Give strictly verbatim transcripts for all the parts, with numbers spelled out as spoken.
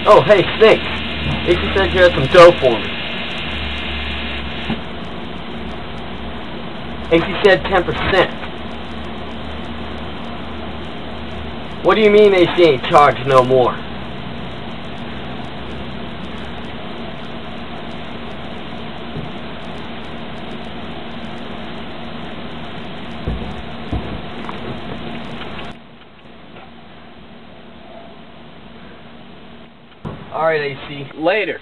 Oh, hey, Snake. A C said you had some dough for me. A C said ten percent. What do you mean A C ain't charged no more? Alright, A C. Later.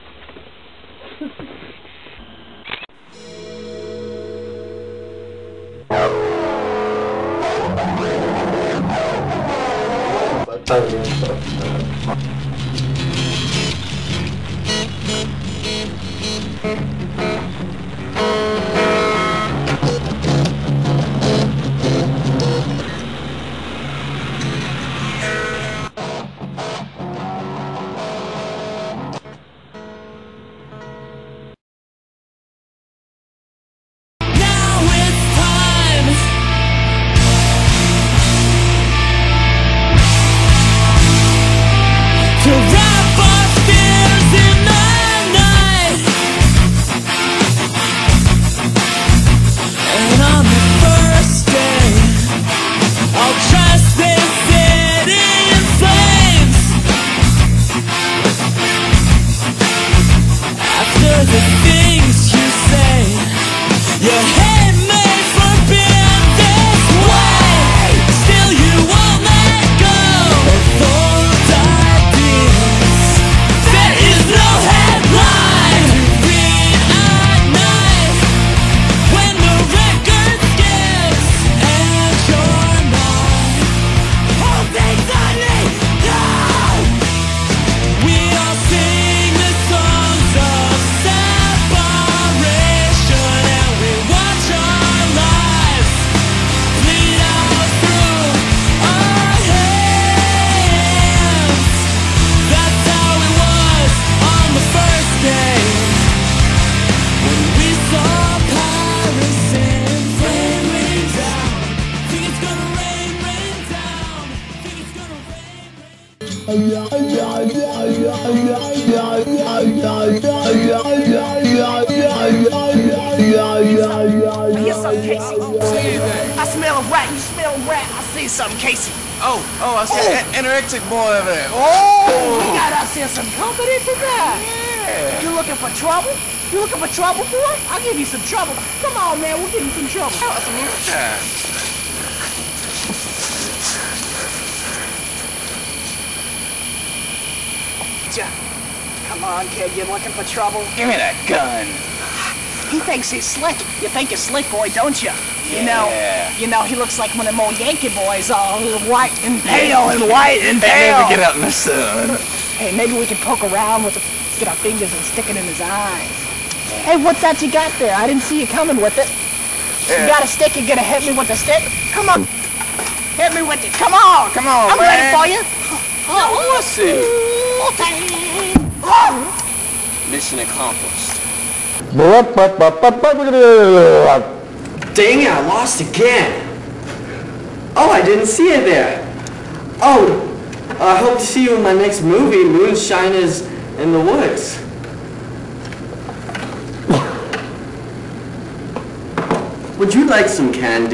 I smell a rat. You smell a rat. I see something, Casey. Oh, oh, I see oh. an anorexic boy over there. Oh, we got us here some company tonight. Yeah. You looking for trouble? You looking for trouble, boy? I'll give you some trouble. Come on, man. We'll give you some trouble. Oh, some moonshine. Come on, kid. You looking for trouble? Give me that gun. He thinks he's slick. You think you're slick, boy, don't you? Yeah. You know, you know, he looks like one of them old Yankee boys, all white and pale and white and pale. Hey, maybe get out in the sun. Hey, maybe we can poke around with the, get our fingers and stick it in his eyes. Hey, what's that you got there? I didn't see you coming with it. Yeah. You got a stick? You're gonna hit me with the stick? Come on, hit me with it. Come on, come on, I'm man. ready for you. Oh, we'll see. Oh. Mission accomplished. Dang it, I lost again. Oh, I didn't see it there. Oh, I hope to see you in my next movie, Moonshine is in the Woods. Would you like some candy?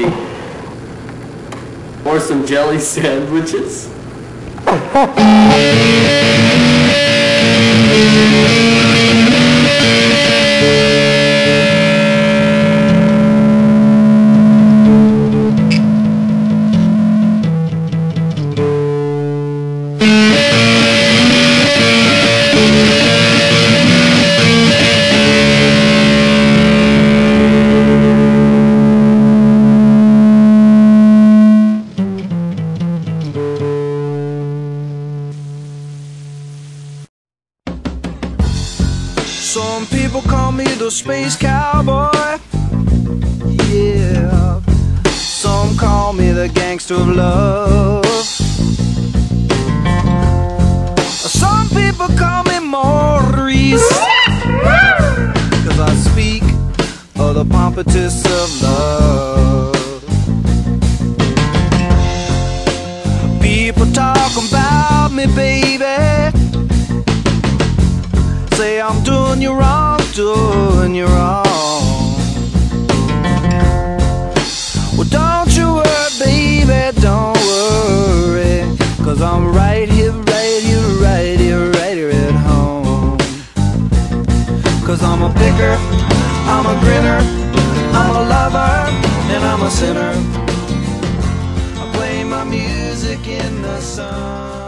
Or some jelly sandwiches? Some people call me the space cowboy, yeah. Some call me the gangster of love. Some people call me Maurice, cause I speak of the pompatus of love. People talk about me, baby, doing you wrong. Well, don't you worry, baby, don't worry, 'cause I'm right here, right here, right here, right here at home. 'Cause I'm a picker, I'm a grinner, I'm a lover, and I'm a sinner. I play my music in the sun.